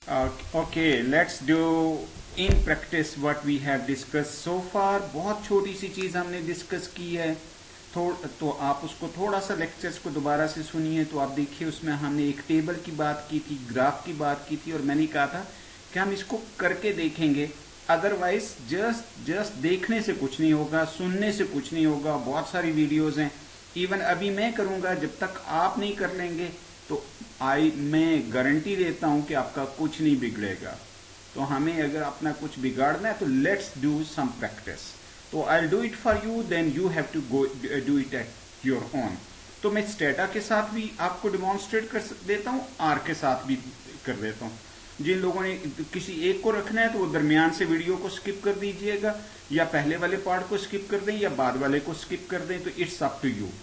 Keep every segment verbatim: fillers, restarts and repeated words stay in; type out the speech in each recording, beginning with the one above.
Uh, okay, let's do in practice what we have discussed so far. बहुत छोटी सी चीज हमने डिस्कस की है, थोड़ तो आप उसको थोड़ा सा लेक्चर्स को दोबारा से सुनिए तो आप देखिए उसमें हमने एक टेबल की बात की थी, ग्राफ की बात की थी और मैंने कहा था कि हम इसको करके देखेंगे। अदरवाइज जस्ट जस्ट देखने से कुछ नहीं होगा, सुनने से कुछ नहीं होगा। बहुत सारी वीडियोज हैं, इवन अभी मैं करूंगा, जब तक आप नहीं कर लेंगे तो आई मैं गारंटी देता हूं कि आपका कुछ नहीं बिगड़ेगा। तो हमें अगर अपना कुछ बिगाड़ना है तो लेट्स डू सम प्रैक्टिस। तो I do it for you, then you have to go do it at your own. तो मैं स्टेटा के साथ भी आपको डिमॉन्स्ट्रेट कर देता हूं, आर के साथ भी कर देता हूं। जिन लोगों ने किसी एक को रखना है तो वो दरमियान से वीडियो को स्किप कर दीजिएगा, या पहले वाले पार्ट को स्किप कर दें या बाद वाले को स्किप कर दें, तो it's up to you.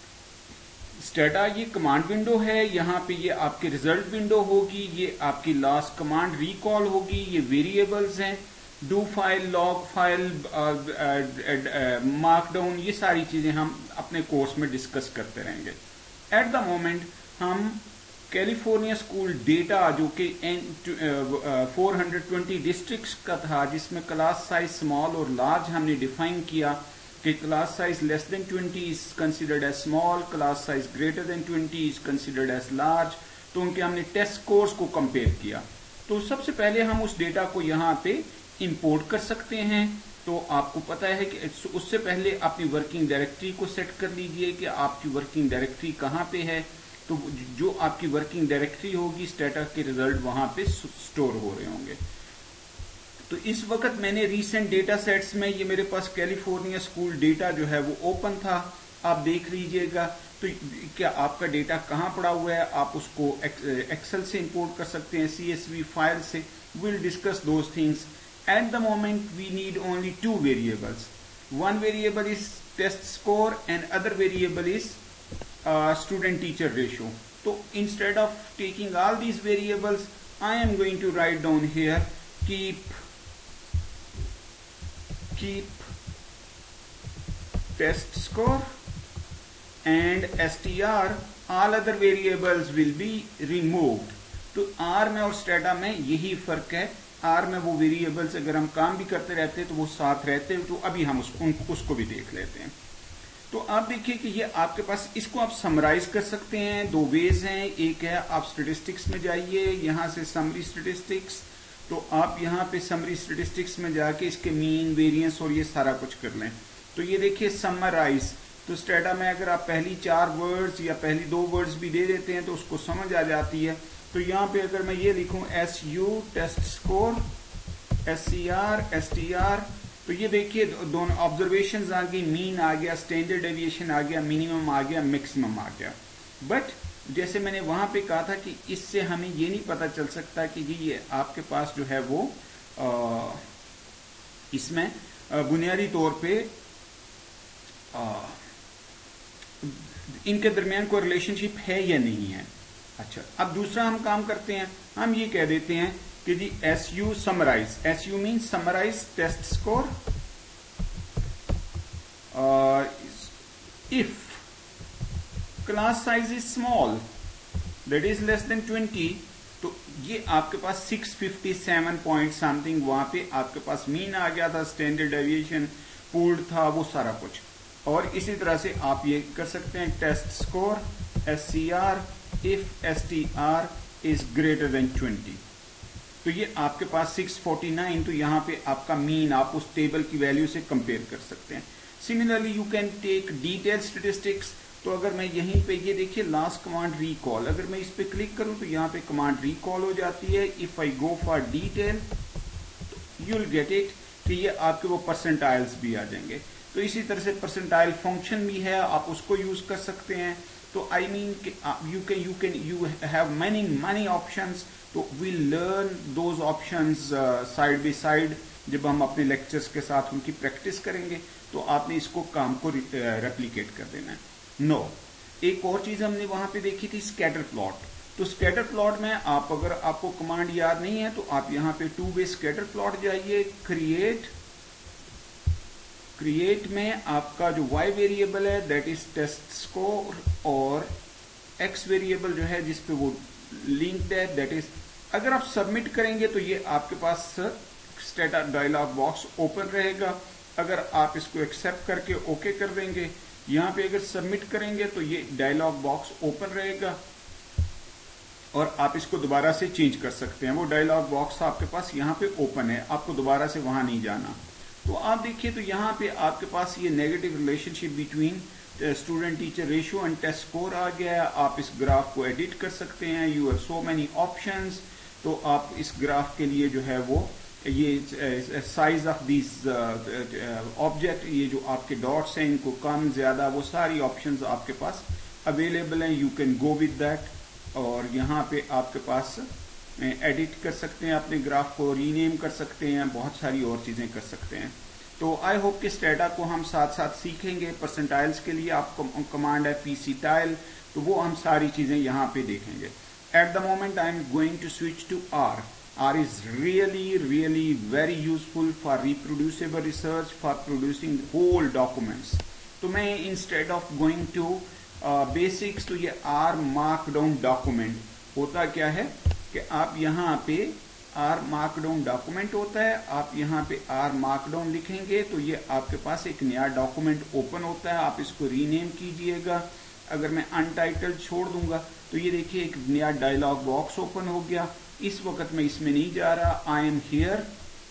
Stata ये कमांड विंडो है, यहाँ पे ये आपकी रिजल्ट विंडो होगी, ये आपकी लास्ट कमांड रिकॉल होगी, ये वेरिएबल्स हैं, do file, log file, markdown, ये सारी चीजें हम अपने कोर्स में डिस्कस करते रहेंगे। एट द मोमेंट हम कैलिफोर्निया स्कूल डेटा जो कि फोर हंड्रेड ट्वेंटी डिस्ट्रिक्ट्स का था, जिसमें क्लास साइज स्मॉल और लार्ज हमने डिफाइन किया कि class size less than twenty is considered as small, class size greater than twenty is considered as large. तो उनके हमने टेस्ट स्कोर्स को कंपेयर किया। तो सबसे पहले हम उस डेटा को यहाँ पे इंपोर्ट कर सकते हैं। तो आपको पता है कि उससे पहले अपनी वर्किंग डायरेक्टरी को सेट कर लीजिए कि आपकी वर्किंग डायरेक्टरी कहाँ पे है। तो जो आपकी वर्किंग डायरेक्टरी होगी, स्टेटा के रिजल्ट वहां पे स्टोर हो रहे होंगे। तो इस वक्त मैंने रीसेंट डेटा सेट्स में ये मेरे पास कैलिफोर्निया स्कूल डेटा जो है वो ओपन था, आप देख लीजिएगा। तो क्या आपका डेटा कहाँ पड़ा हुआ है, आप उसको एक्सेल से इंपोर्ट कर सकते हैं, सीएसवी फाइल से। Will discuss those things. At the moment we need only two variables. One variable is test score and other variable is student teacher ratio. तो instead of taking all these variables, I am going to write down here keep keep test score and str, all other variables will be removed। तो R में और strata में यही फर्क है। R में वो वेरिएबल्स अगर हम काम भी करते रहते हैं तो वो साथ रहते हैं। तो अभी हम उसको, उसको भी देख लेते हैं। तो आप देखिए कि ये आपके पास, इसको आप समराइज कर सकते हैं। दो वेज हैं। एक है आप स्टेटिस्टिक्स में जाइए, यहां से समरी स्टेटिस्टिक्स, तो आप यहाँ पे समरी स्टेटिस्टिक्स में जाके इसके मीन, वेरिएंस और ये सारा कुछ कर लें। तो ये देखिए समराइज। तो स्टेटा में अगर आप पहली चार वर्ड्स या पहली दो वर्ड्स भी दे देते हैं तो उसको समझ आ जाती है। तो यहाँ पे अगर मैं ये लिखूं S U test score, S C R, S T R, तो ये देखिए दोनों ऑब्जर्वेशन आ गई, मीन आ गया, स्टैंडर्ड डेविएशन आ गया, मिनिमम आ गया, मैक्सिमम आ गया। बट जैसे मैंने वहां पे कहा था कि इससे हमें ये नहीं पता चल सकता कि जी ये आपके पास जो है वो आ, इसमें बुनियादी तौर पे आ, इनके दरमियान कोई रिलेशनशिप है या नहीं है। अच्छा, अब दूसरा हम काम करते हैं, हम ये कह देते हैं कि जी S U summarise, S U mean summarise test score if class size is small that is less than twenty. तो ये आपके पास six fifty seven point something वहां पे आपके पास मीन आ गया था, स्टैंडर्ड डेविएशन पूल्ड था, वो सारा कुछ। और इसी तरह से आप ये कर सकते हैं test score S C R if S T R is greater than twenty. तो ये आपके पास सिक्स फोर्टी नाइन, तो यहाँ पे आपका मीन आप उस टेबल की वैल्यू से कंपेयर कर सकते हैं। Similarly you can take detail statistics. तो अगर मैं यहीं पे ये देखिए लास्ट कमांड रिकॉल, अगर मैं इस पे क्लिक करूं तो यहाँ पे कमांड रिकॉल हो जाती है। If I go for detail you will get it कि ये आपके वो परसेंटाइल्स भी आ जाएंगे। तो इसी तरह से परसेंटाइल फंक्शन भी है, आप उसको यूज कर सकते हैं। तो I mean you can you can you have many many options. तो we learn those options side by side. जब हम अपने लेक्चर्स के साथ उनकी प्रैक्टिस करेंगे तो आपने इसको काम को रेप्लिकेट कर देना है। No no. एक और चीज हमने वहां पे देखी थी, स्कैटर प्लॉट। तो स्कैटर प्लॉट में आप, अगर आपको कमांड याद नहीं है तो आप यहाँ पे टू वे स्कैटर प्लॉट जाइए, क्रिएट, क्रिएट में आपका जो y वेरिएबल है दैट इज टेस्ट स्कोर, और x वेरिएबल जो है जिसपे वो लिंक्ड है दैट इज अगर आप सबमिट करेंगे तो ये आपके पास स्टेटा डायलॉग बॉक्स ओपन रहेगा। अगर आप इसको एक्सेप्ट करके ओके कर देंगे, यहां पे अगर सबमिट करेंगे तो ये डायलॉग बॉक्स ओपन रहेगा और आप इसको दोबारा से चेंज कर सकते हैं। वो डायलॉग बॉक्स आपके पास यहाँ पे ओपन है, आपको दोबारा से वहां नहीं जाना। तो आप देखिए तो यहाँ पे आपके पास ये negative relationship between student teacher ratio and test score आ गया है। आप इस ग्राफ को एडिट कर सकते हैं। You have so many options. तो आप इस ग्राफ के लिए जो है वो ये साइज ऑफ दिस ऑब्जेक्ट, ये जो आपके डॉट्स हैं इनको कम ज्यादा वो सारी ऑप्शंस आपके पास अवेलेबल हैं। You can go with that. और यहाँ पे आपके पास एडिट कर सकते हैं, अपने ग्राफ को रीनेम कर सकते हैं, बहुत सारी और चीजें कर सकते हैं। तो आई होप कि स्टेटा को हम साथ साथ सीखेंगे। परसेंटाइल्स के लिए आपको कमांड है पीसीटाइल, तो वो हम सारी चीजें यहाँ पे देखेंगे। At the moment I am going to switch to R. R is really, really very useful for reproducible research, for producing whole documents. तो मैं instead of going to uh, basics, तो ये R markdown document होता क्या है कि आप यहाँ पे R markdown document होता है, आप यहाँ पे R markdown लिखेंगे तो ये आपके पास एक नया डॉक्यूमेंट ओपन होता है। आप इसको रीनेम कीजिएगा। अगर मैं अनटाइटल्ड छोड़ दूंगा तो ये देखिए एक नया डायलॉग बॉक्स ओपन हो गया। इस वक्त मैं इसमें नहीं जा रहा, आई एम हियर,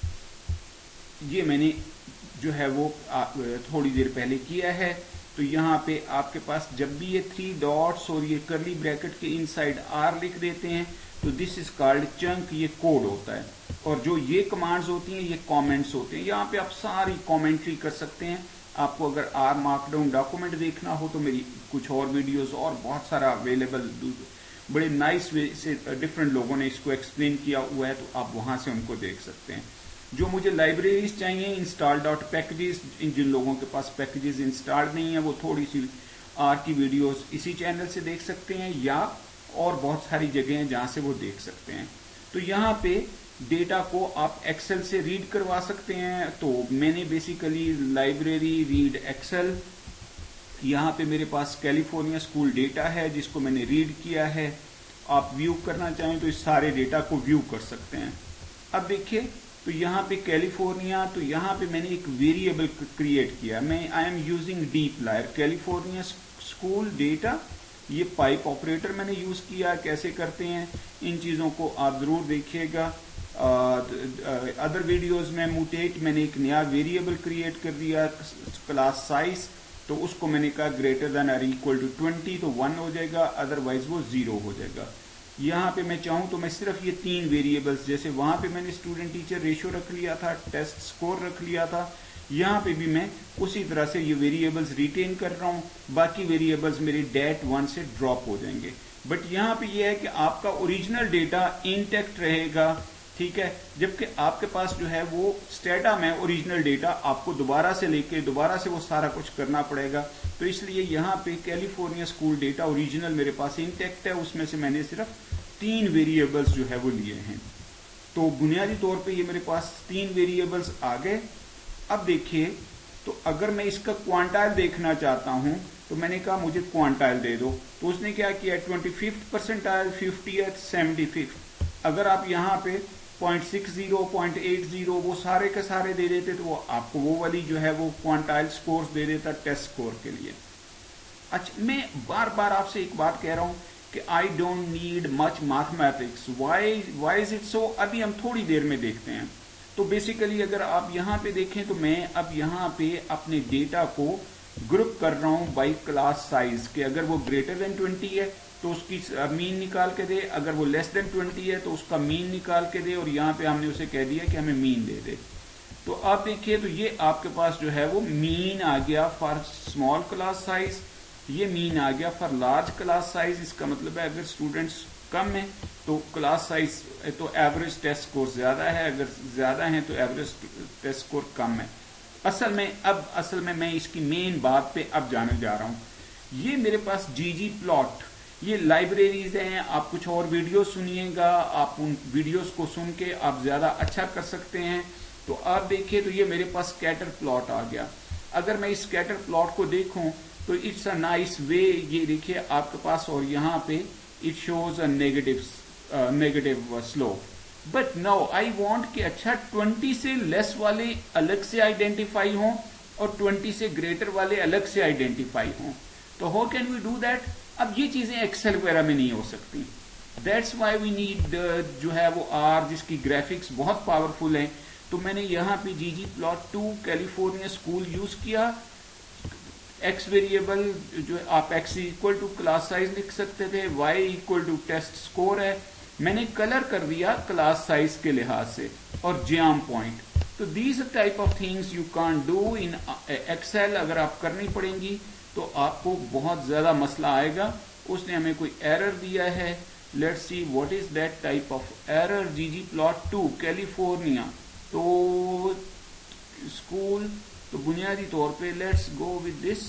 ये मैंने जो है वो थोड़ी देर पहले किया है। तो यहाँ पे आपके पास जब भी ये थ्री डॉट्स और ये करली ब्रैकेट के इनसाइड आर लिख देते हैं तो दिस इज कॉल्ड चंक, ये कोड होता है। और जो ये कमांड्स होती हैं ये कमेंट्स होते हैं। यहाँ पे आप सारी कमेंट्री कर सकते हैं। आपको अगर आर मार्कडाउन डॉक्यूमेंट देखना हो तो मेरी कुछ और वीडियोस और बहुत सारा अवेलेबल, बड़े नाइस वे से डिफरेंट लोगों ने इसको एक्सप्लेन किया हुआ है, तो आप वहां से उनको देख सकते हैं। जो मुझे लाइब्रेरीज चाहिए इंस्टॉल डॉट पैकेजेस, जिन लोगों के पास पैकेजेस इंस्टॉल्ड नहीं है वो थोड़ी सी आर की वीडियोस इसी चैनल से देख सकते हैं, या और बहुत सारी जगह हैं जहां से वो देख सकते हैं। तो यहाँ पे डेटा को आप एक्सेल से रीड करवा सकते हैं। तो मैंने बेसिकली लाइब्रेरी रीड एक्सेल, यहाँ पे मेरे पास कैलिफोर्निया स्कूल डेटा है जिसको मैंने रीड किया है। आप व्यू करना चाहें तो इस सारे डेटा को व्यू कर सकते हैं। अब देखिए तो यहाँ पे कैलिफोर्निया, तो यहाँ पे मैंने एक वेरिएबल क्रिएट किया। मैं I am using dplyr California school data. ये पाइप ऑपरेटर मैंने यूज किया। कैसे करते हैं इन चीजों को आप जरूर देखिएगा। अदर वीडियोस में मुटेट मैंने एक नया वेरिएबल क्रिएट कर दिया क्लास साइज, तो उसको मैंने कहा ग्रेटर देन और इक्वल टू ट्वेंटी, तो वन हो जाएगा, अदरवाइज वो जीरो हो जाएगा। यहाँ पे मैं चाहूँ तो मैं सिर्फ ये तीन वेरिएबल्स, जैसे वहां पे मैंने स्टूडेंट टीचर रेशियो रख लिया था, टेस्ट स्कोर रख लिया था, यहाँ पे भी मैं उसी तरह से ये वेरिएबल्स रिटेन कर रहा हूँ। बाकी वेरिएबल्स मेरे डेट वन से ड्रॉप हो जाएंगे। बट यहाँ पे ये है कि आपका ओरिजिनल डेटा इंटैक्ट रहेगा, ठीक है, जबकि आपके पास जो है वो स्टेटा में ओरिजिनल डेटा आपको दोबारा से लेके दोबारा से वो सारा कुछ करना पड़ेगा। तो इसलिए यहाँ पे कैलिफोर्निया स्कूल डेटा ओरिजिनल मेरे पास इंटैक्ट है, उसमें से मैंने सिर्फ तीन वेरिएबल्स जो है वो लिए हैं। तो बुनियादी तौर पे ये मेरे पास तीन वेरिएबल्स आ गए। अब देखिए तो अगर मैं इसका क्वांटाइल देखना चाहता हूं तो मैंने कहा मुझे क्वांटाइल दे दो, तो उसने क्या किया, twenty fifth percentile, fiftieth, seventy fifth. अगर आप यहाँ पे point six zero, point eight zero वो सारे के सारे दे देते तो वो आपको वो वाली जो है वो क्वांटाइल स्कोर्स दे देता टेस्ट स्कोर के लिए। अच्छा, मैं बार बार आपसे एक बात कह रहा हूं कि I don't need much mathematics. Why why is it so? अभी हम थोड़ी देर में देखते हैं। तो बेसिकली अगर आप यहाँ पे देखें तो मैं अब यहाँ पे अपने डेटा को ग्रुप कर रहा हूं बाई क्लास साइज के। अगर वो ग्रेटर देन ट्वेंटी है तो उसकी मीन निकाल के दे, अगर वो लेस देन ट्वेंटी है तो उसका मीन निकाल के दे, और यहाँ पे हमने उसे कह दिया कि हमें मीन दे दे। तो आप देखिए तो ये आपके पास जो है वो मीन आ गया फॉर स्मॉल क्लास साइज, ये मीन आ गया फॉर लार्ज क्लास साइज। इसका मतलब है अगर स्टूडेंट्स कम है तो क्लास साइज तो एवरेज टेस्ट स्कोर ज्यादा है, अगर ज्यादा है तो एवरेज टेस्ट स्कोर कम है। असल में अब असल में मैं इसकी मेन बात पे अब जाने जा रहा हूं। ये मेरे पास जीजी प्लॉट, ये लाइब्रेरीज हैं। आप कुछ और वीडियो सुनिएगा, आप उन वीडियोस को सुन के आप ज्यादा अच्छा कर सकते हैं। तो आप देखिए तो ये मेरे पास स्कैटर प्लॉट आ गया। अगर मैं इस स्कैटर प्लॉट को देखूं तो इट्स अ नाइस वे। ये देखिए आपके पास, और यहाँ पे it shows a negative negative slope. But now I want कि अच्छा ट्वेंटी से लेस वाले अलग से आइडेंटिफाई हों और ट्वेंटी से ग्रेटर वाले अलग से आइडेंटिफाई हों. तो how can we do that? अब ये चीजें एक्सेल वगैरह में नहीं हो सकती. दैट्स वाई वी नीड जो है वो आर, जिसकी ग्राफिक्स बहुत पावरफुल है. तो मैंने यहाँ पे G G plot two California school use किया. एक्स वेरिएबल जो आप X equal to class size लिख सकते थे, Y equal to test score है. मैंने कलर कर दिया क्लास साइज के लिहाज से और ज्याम पॉइंट. तो these type of things you can do in Excel. अगर आप करनी पड़ेंगी तो आपको बहुत ज्यादा मसला आएगा. उसने हमें कोई एरर दिया है. Let's see what is that type of error. G G plot two California तो स्कूल, तो बुनियादी तौर पे लेट्स गो विद दिस.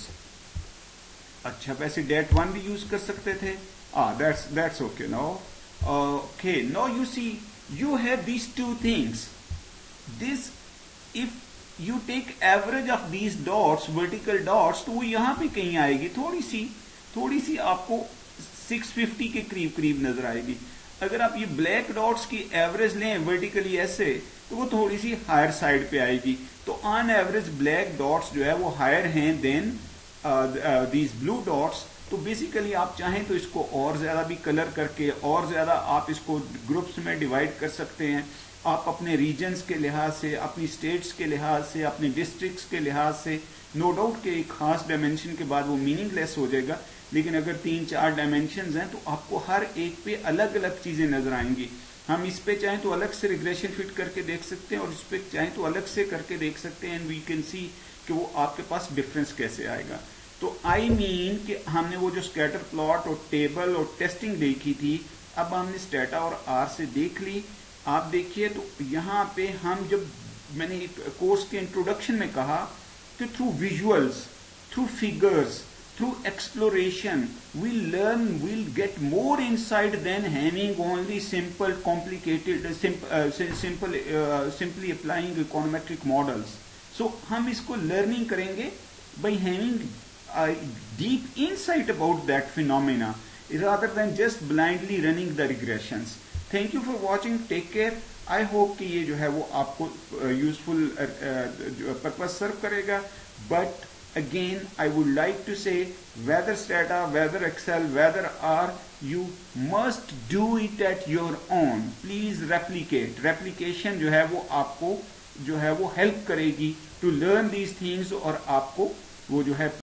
अच्छा, वैसे डेट वन भी यूज कर सकते थे. ah that's that's okay now. Okay, now you see you have these two things. This, if you take average of these dots, vertical dots, तो वो यहां पे कहीं आएगी, थोड़ी सी थोड़ी सी आपको सिक्स फिफ्टी के करीब करीब नजर आएगी. अगर आप ये ब्लैक डॉट्स की एवरेज लें वर्टिकली ऐसे, तो वो थोड़ी सी हायर साइड पे आएगी. तो ऑन एवरेज ब्लैक डॉट्स जो है वो हायर हैं देन दीज ब्लू डॉट्स. तो बेसिकली आप चाहें तो इसको और ज्यादा भी कलर करके और ज्यादा आप इसको ग्रुप्स में डिवाइड कर सकते हैं. आप अपने रीजन्स के लिहाज से, अपनी स्टेट्स के लिहाज से, अपने डिस्ट्रिक्ट्स के लिहाज से. नो डाउट के एक खास डायमेंशन के बाद वो मीनिंगलेस हो जाएगा, लेकिन अगर तीन चार डायमेंशंस हैं तो आपको हर एक पे अलग अलग चीजें नजर आएंगी. हम इस पे चाहें तो अलग से रिग्रेशन फिट करके देख सकते हैं और इस पे चाहें तो अलग से करके देख सकते हैं. एंड वी कैन सी कि वो आपके पास डिफरेंस कैसे आएगा. तो आई मीन कि हमने वो जो स्कैटर प्लॉट और टेबल और टेस्टिंग देखी थी, अब हमने स्टेटा और आर से देख ली. आप देखिए तो यहाँ पे हम, जब मैंने कोर्स के इंट्रोडक्शन में कहा कि through visuals, through figures, through exploration we'll learn, we'll get more insight than having only simple complicated simple uh, simple uh, simply applying econometric models. So हम इसको learning करेंगे by having a deep insight about that phenomena rather than just blindly running the regressions. Thank you for watching. Take care. I hope कि ये जो है वो आपको useful purpose serve करेगा. But again, I would like to say, whether Stata, whether Excel, whether R, you must do it at your own. Please replicate. Replication जो है वो आपको जो है वो help करेगी to learn these things और आपको वो जो है